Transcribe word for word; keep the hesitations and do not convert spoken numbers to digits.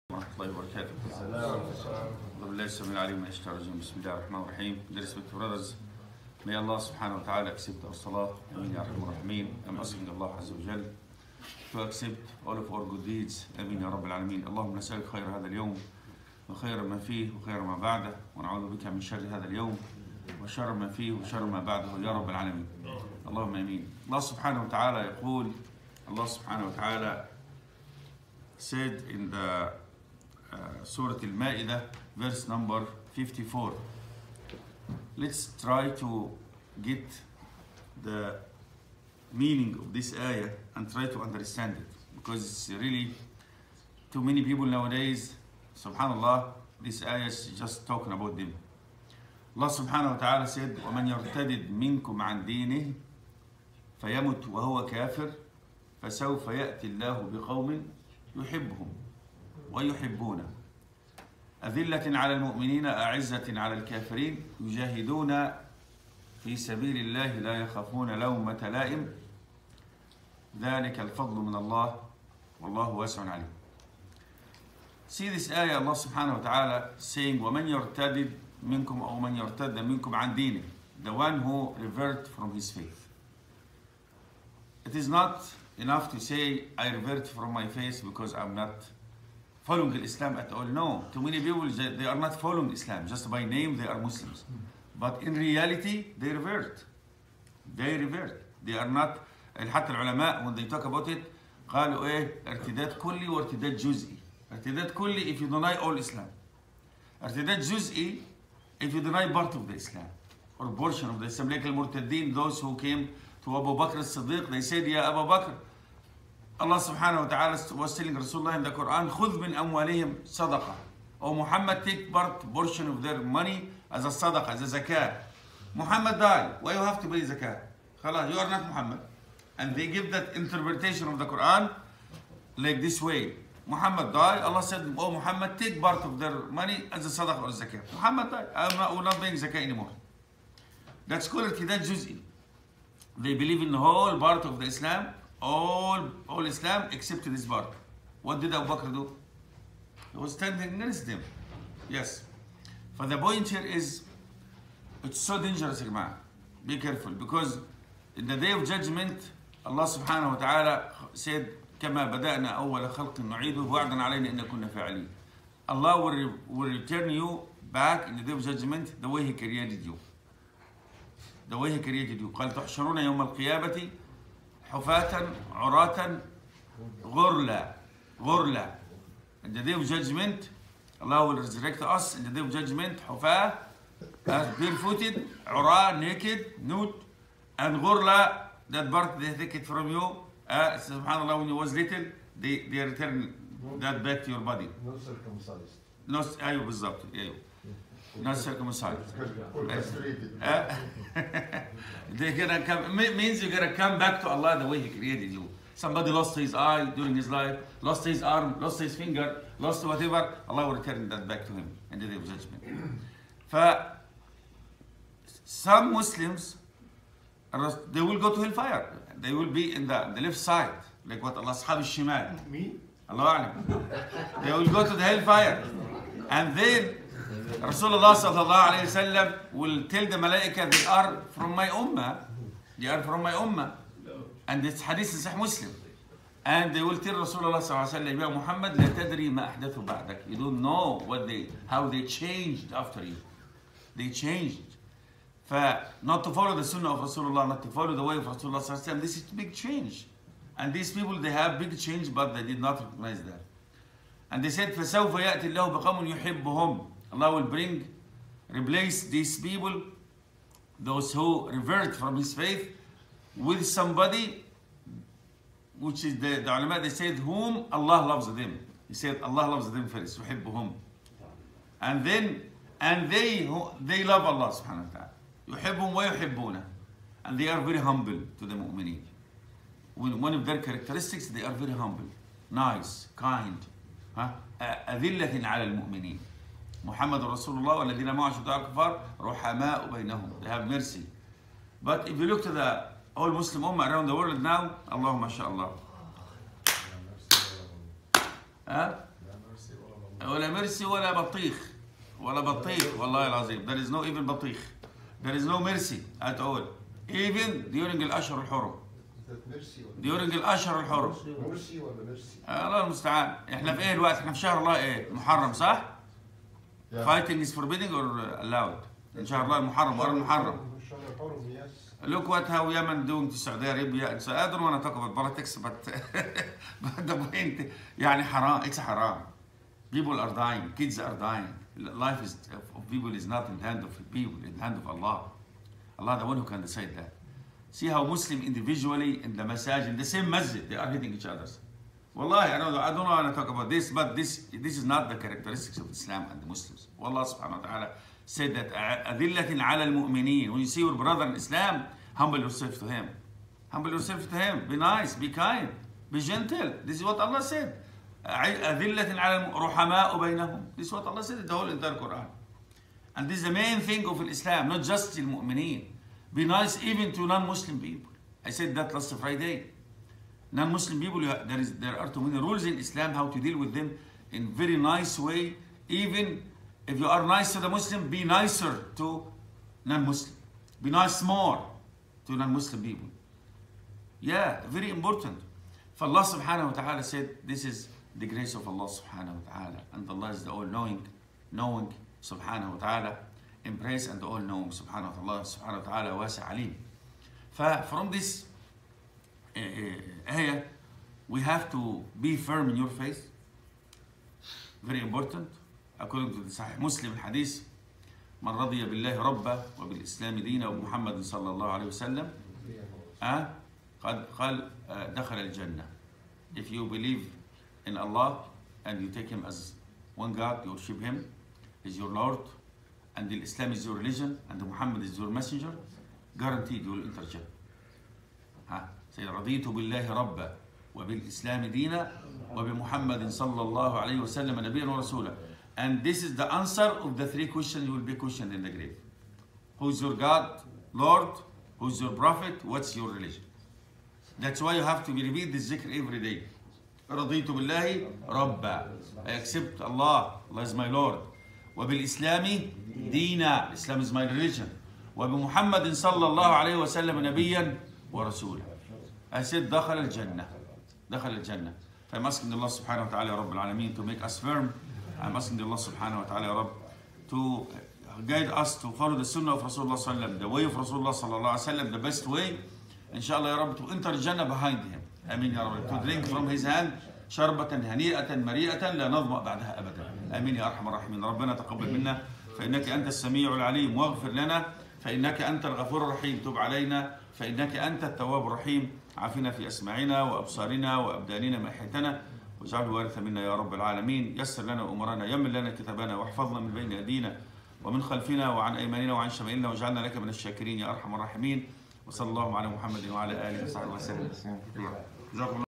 ورحمة الله وبركاته. أعوذ بالله السميع العليم من الشيطان الرجيم. بسم الله الرحمن الرحيم. Dear respected brothers, may Allah subhanahu wa ta'ala accept our salah. Ameen ya Rahman Rahim. I'm asking Allah Azza wa Jal to accept all of our good deeds. Ameen ya Rabbil Alameen. اللهم نسألك خير هذا اليوم وخير ما فيه وخير ما بعده ونعوذ بك من شر هذا اليوم وشر ما فيه وشر ما بعده يا رب العالمين. اللهم امين. Allah subhanahu wa ta'ala يقول, Allah subhanahu wa ta'ala said in the uh, Surah Al-Ma'idah, verse number fifty-four. Let's try to get the meaning of this ayah and try to understand it, because it's really too many people nowadays, subhanallah, this ayah is just talking about them. Allah subhanahu wa ta'ala said, وَمَنْ يَرْتَدِدْ مِنْكُمْ عَنْ دِينِهِ فَيَمُتْ وَهُوَ كَافِرٌ فَسَوْفَ يَأْتِي اللَّهُ بِقَوْمٍ يحبهم ويحبونه أذلة على المؤمنين أعزة على الكافرين يجاهدون في سبيل الله لا يخافون لومة لائم ذلك الفضل من الله والله واسع عليم. See this ayah, Allah subhanahu wa ta'ala saying وَمَنْ يَرْتَدِدْ منكم أو مَنْ يَرْتَدَ منكم عن دينه, the one who revert from his faith. It is not enough to say I revert from my faith because I'm not following Islam at all. No, too many people, they are not following Islam. Just by name they are Muslims, but in reality they revert. They revert. They are not. حتى العلماء when they talk about it قالوا إيه ارتداد كلي وارتداد جزئي. ارتداد كلي if you deny all Islam. ارتداد جزئي if you deny part of the Islam or portion of the Islam. Like المرتدين, those who came to Abu Bakr as-Siddiq, they said, Ya Abu Bakr, Allah subhanahu wa ta'ala was telling Rasulullah in the Quran, خُذْ مِنْ أَمْوَالِهِمْ صَدَقَةً. Oh Muhammad, take part, portion of their money as a sadaqah, as a zakah. Muhammad died, why you have to pay zakah? Khalas, you are not Muhammad. And they give that interpretation of the Quran like this way. Muhammad died, Allah said, oh Muhammad, take part of their money as a sadaqah or zakah. Muhammad died, I'm not, we're not paying zakah anymore. That's called irtidad juz'i. They believe in the whole part of the Islam, all, all Islam except this part. What did Abu Bakr do? He was standing against them. Yes. For the point here is, it's so dangerous, Imam. Be careful, because in the day of judgment, Allah subhanahu wa ta'ala said, كما بدأنا أول خلق نعيده وعدا علينا إن كنا فاعلين. Allah will, will return you back in the day of judgment the way He created you. The way He created you. قال تحشرون يوم القيامة حفاة عراة غرلا غرلا. In the day of judgment, Allah will resurrect us in the day of judgment, حفاة, barefooted, عراة, naked, nude, and غرلا, that birth they take it from you. Uh, subhanallah, when you was little, they, they return that back to your body. No circumcised. No, أيوه بالضبط, أيوه. Not circumcised. uh, They're gonna come, means you're gonna come back to Allah the way He created you. Somebody lost his eye during his life, lost his arm, lost his finger, lost whatever, Allah will return that back to him in the day of judgment. For some Muslims, they will go to hellfire. They will be in the, the left side, like what Allah Ashab al-Shimal. Me? Allah A'lam. They will go to the hellfire. And then Rasulullah sallallahu alayhi wa sallam will tell the malaika, they are from my ummah. They are from my ummah. And this hadith is Sahih Muslim. And they will tell Rasulullah sallallahu alayhi wa sallam, Ya Muhammad, la tadri ma ahdathu ba'dak. You don't know what they, how they changed after you. They changed. For not to follow the sunnah of Rasulullah, not to follow the way of Rasulullah sallallahu alayhi wa sallam, this is a big change. And these people, they have big change, but they did not recognize that. And they said, فَسَوْفَ يَأْتِ اللَّهُ بِقَوْمٍ يُحِبُّهُمْ. Allah will bring, replace these people, those who revert from His faith, with somebody, which is the, the ulama, they said, whom Allah loves them. He said, Allah loves them first, يُحِبُّهُمْ. And then, and they, they love Allah subhanahu wa ta'ala. يُحِبُّهُمْ وَيُحِبُّونَ. And they are very humble to the mu'mineen. One of their characteristics, they are very humble, nice, kind. أذلة على المؤمنين محمد رسول الله والذين معه شداء الكفار رحماء بينهم. They have mercy. But if you look to the all Muslim ummah around the world now, Allahumma sha'Allah. Huh? ولا مرسي ولا بطيخ ولا بطيخ والله العظيم. There is no even بطيخ. There is no mercy at all. Even during الأشهر الحرم. during الأشهر الحرم. مرسي ولا مرسي؟ الله المستعان. احنا في ايه الوقت؟ احنا في شهر الله ايه؟ محرم صح؟ Fighting is forbidden or allowed. إن شاء الله المحرم وأرى المحرم. Look what how Yemen doing to Saudi Arabia. So I don't want to talk about politics, but but the point يعني حرام. It's حرام. People are dying. Kids are dying. Life is of people is not in the hand of people, in the hand of Allah. Allah, the one who can decide that. See how Muslim individually in the masajid, in the same masjid, they are hitting each other. Wallahi, I don't know, I don't want to talk about this, but this this is not the characteristics of Islam and the Muslims. Allah subhanahu wa ta'ala said that أذلة على المؤمنين. When you see your brother in Islam, humble yourself to him. Humble yourself to him. Be nice, be kind, be gentle. This is what Allah said. أذلة على رحماء بينهم. This is what Allah said in the whole entire Quran. And this is the main thing of Islam, not just the mu'mineen. Be nice even to non-Muslim people. I said that last Friday. Non-Muslim people, there is there are too many rules in Islam how to deal with them in very nice way. Even if you are nice to the Muslim, be nicer to non-Muslim. Be nice more to non-Muslim people. Yeah, very important. For Allah subhanahu wa ta'ala said, this is the grace of Allah subhanahu wa ta'ala. And Allah is the all-knowing, knowing subhanahu wa ta'ala, embrace and all-knowing subhanahu wa ta'ala, subhanahu wa ta'ala, wasi' alim. From this ayah, we have to be firm in your faith. Very important. According to the Sahih Muslim hadith, من رضي بالله ربا وبالإسلام دينا وبمحمد صلى الله عليه وسلم أه قد قال دخل الجنة. If you believe in Allah and you take Him as one God, you worship Him, is your Lord, and the Islam is your religion, and Muhammad is your messenger, guaranteed you will enter Jannah. ها say رضيت بالله ربا وبالإسلام دينا وبمحمد صلى الله عليه وسلم نبيا ورسولا. And this is the answer of the three questions you will be questioned in the grave. Who's your God, Lord? Who's your Prophet? What's your religion? That's why you have to repeat this zikr every day. رضيت بالله ربا. I accept Allah. Allah is my Lord. وبالإسلام دينا. Islam is my religion. وبمحمد صلى الله عليه وسلم نبيا ورسولا. I said دخل الجنة. دخل الجنة. I'm asking Allah subhanahu wa ta'ala ya Rabb al-Alameen to make us firm. I'm asking Allah subhanahu wa ta'ala ya Rabb to guide us to follow the sunnah of Rasulullah sallallahu alaihi wasallam, the way of Rasulullah sallallahu alaihi wasallam, the best way. Inshallah ya Rabb, to enter Jannah behind him. Ameen ya Rabb. To drink from his hand شربة هنيئة مريئة لا نظمأ بعدها أبدا. آمين يا أرحم الراحمين. ربنا تقبل منا فإنك أنت السميع العليم، واغفر لنا فإنك أنت الغفور الرحيم، تب علينا فإنك أنت التواب الرحيم، عافنا في أسماعنا وأبصارنا وأبداننا ما أحيتنا، واجعله وارث منا يا رب العالمين. يسر لنا أمورنا، يمن لنا كتابنا، واحفظنا من بين أيدينا ومن خلفنا وعن أيماننا وعن شمائلنا، واجعلنا لك من الشاكرين يا أرحم الراحمين. وصلى الله على محمد وعلى آله وصحبه وسلم.